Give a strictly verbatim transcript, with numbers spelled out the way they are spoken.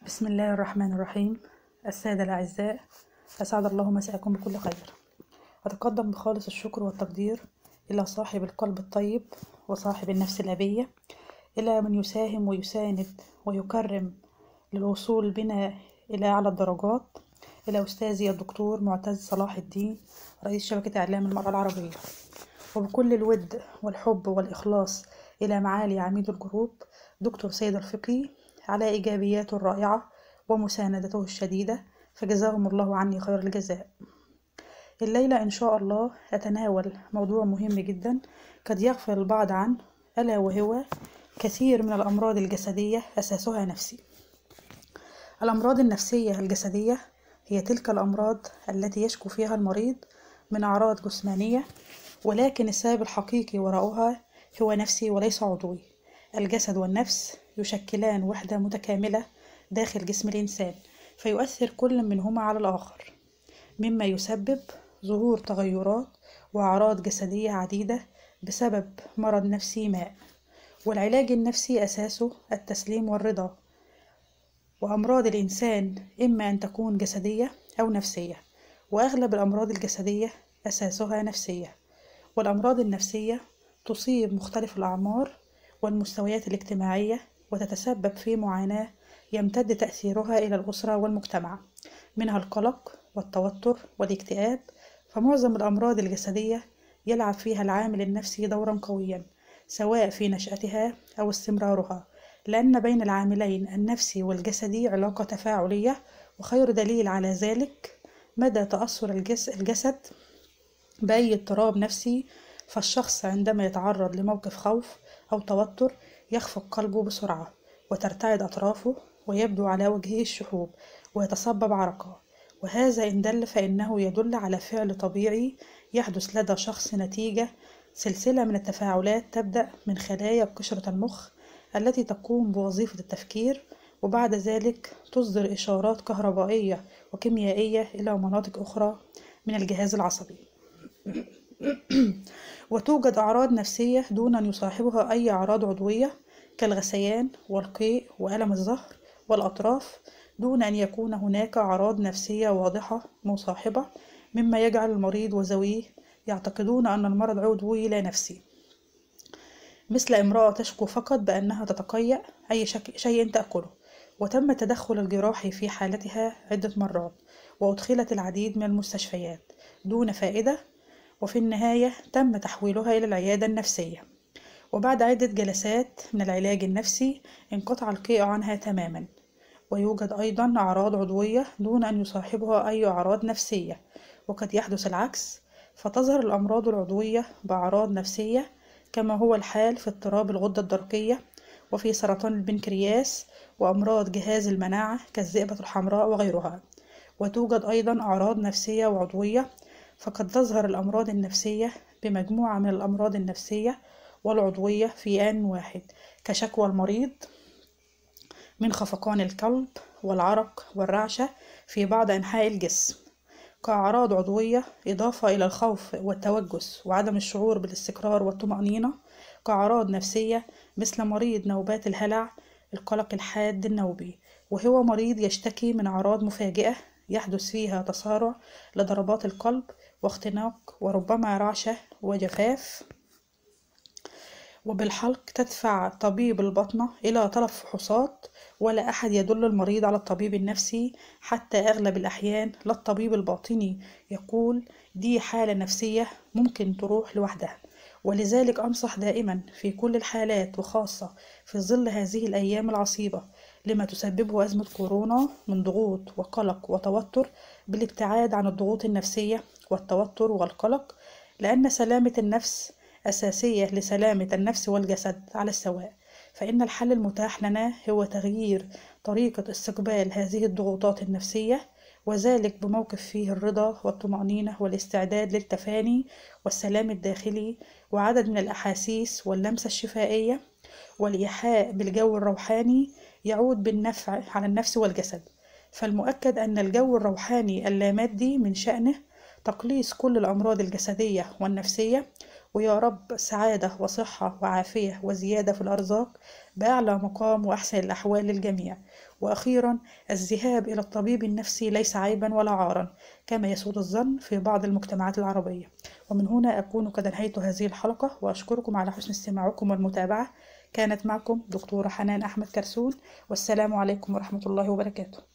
بسم الله الرحمن الرحيم. السادة الأعزاء، أسعد الله مساءكم بكل خير. أتقدم بخالص الشكر والتقدير إلى صاحب القلب الطيب وصاحب النفس الأبية، إلى من يساهم ويساند ويكرم للوصول بنا إلى أعلى الدرجات، إلى أستاذي الدكتور معتز صلاح الدين، رئيس شبكة إعلام المرأة العربية. وبكل الود والحب والإخلاص إلى معالي عميد الجروب دكتور سيد الفقي على إيجابياته الرائعة ومساندته الشديدة، فجزاهم الله عني خير الجزاء. الليلة إن شاء الله أتناول موضوع مهم جدا قد يغفل البعض عنه، ألا وهو كثير من الأمراض الجسدية أساسها نفسي. الأمراض النفسية الجسدية هي تلك الأمراض التي يشكو فيها المريض من أعراض جسمانية، ولكن السبب الحقيقي وراءها هو نفسي وليس عضوي. الجسد والنفس يشكلان وحدة متكاملة داخل جسم الإنسان، فيؤثر كل منهما على الآخر، مما يسبب ظهور تغيرات وأعراض جسدية عديدة بسبب مرض نفسي ما. والعلاج النفسي أساسه التسليم والرضا. وأمراض الإنسان إما أن تكون جسدية أو نفسية، وأغلب الأمراض الجسدية أساسها نفسية. والأمراض النفسية تصيب مختلف الأعمار والمستويات الاجتماعية، وتتسبب في معاناة يمتد تأثيرها إلى الأسرة والمجتمع، منها القلق والتوتر والاكتئاب. فمعظم الأمراض الجسدية يلعب فيها العامل النفسي دورا قويا، سواء في نشأتها أو استمرارها، لأن بين العاملين النفسي والجسدي علاقة تفاعلية. وخير دليل على ذلك مدى تأثر الجسد بأي اضطراب نفسي. فالشخص عندما يتعرض لموقف خوف أو توتر يخفق قلبه بسرعة، وترتعد أطرافه، ويبدو على وجهه الشحوب، ويتصبب عرقا. وهذا إن دل فإنه يدل على فعل طبيعي يحدث لدى شخص نتيجة سلسلة من التفاعلات تبدأ من خلايا قشرة المخ التي تقوم بوظيفة التفكير، وبعد ذلك تصدر إشارات كهربائية وكيميائية إلى مناطق أخرى من الجهاز العصبي. وتوجد أعراض نفسية دون أن يصاحبها أي أعراض عضوية، كالغثيان والقيء وألم الظهر والأطراف، دون أن يكون هناك أعراض نفسية واضحة مصاحبة، مما يجعل المريض وذويه يعتقدون أن المرض عضوي لا نفسي. مثل امرأة تشكو فقط بأنها تتقيأ أي شيء تأكله، وتم التدخل الجراحي في حالتها عدة مرات، وأدخلت العديد من المستشفيات دون فائدة، وفي النهاية تم تحويلها إلى العيادة النفسية. وبعد عدة جلسات من العلاج النفسي انقطع القيء عنها تماما. ويوجد أيضا أعراض عضوية دون أن يصاحبها أي أعراض نفسية، وقد يحدث العكس، فتظهر الأمراض العضوية بأعراض نفسية، كما هو الحال في اضطراب الغدة الدرقية، وفي سرطان البنكرياس، وأمراض جهاز المناعة كالذئبة الحمراء وغيرها. وتوجد أيضا أعراض نفسية وعضوية، فقد تظهر الأمراض النفسية بمجموعة من الأمراض النفسية والعضوية في آن واحد، كشكوى المريض من خفقان القلب والعرق والرعشة في بعض أنحاء الجسم كأعراض عضوية، إضافة إلى الخوف والتوجس وعدم الشعور بالاستقرار والطمأنينة كأعراض نفسية، مثل مريض نوبات الهلع، القلق الحاد النوبي، وهو مريض يشتكي من أعراض مفاجئة يحدث فيها تسارع لضربات القلب واختناق وربما رعشة وجفاف. وبالحلق تدفع طبيب الباطنة إلى طلب فحوصات، ولا أحد يدل المريض على الطبيب النفسي، حتى أغلب الأحيان لا الطبيب الباطني يقول دي حالة نفسية ممكن تروح لوحدها. ولذلك أنصح دائما في كل الحالات، وخاصة في ظل هذه الأيام العصيبة لما تسببه أزمة كورونا من ضغوط وقلق وتوتر، بالابتعاد عن الضغوط النفسية والتوتر والقلق، لأن سلامة النفس أساسية لسلامة النفس والجسد على السواء. فإن الحل المتاح لنا هو تغيير طريقة استقبال هذه الضغوطات النفسية، وذلك بموقف فيه الرضا والطمأنينة والاستعداد للتفاني والسلام الداخلي، وعدد من الأحاسيس واللمسة الشفائية والإيحاء بالجو الروحاني يعود بالنفع على النفس والجسد. فالمؤكد أن الجو الروحاني اللامادي من شأنه تقليص كل الأمراض الجسدية والنفسية، ويا رب سعادة وصحة وعافية وزيادة في الأرزاق بأعلى مقام وأحسن الأحوال للجميع. وأخيرا، الذهاب إلى الطبيب النفسي ليس عيبا ولا عارا كما يسود الظن في بعض المجتمعات العربية. ومن هنا أكون قد أنهيت هذه الحلقة، وأشكركم على حسن استماعكم والمتابعة. كانت معكم دكتورة حنان أحمد كرسون، والسلام عليكم ورحمة الله وبركاته.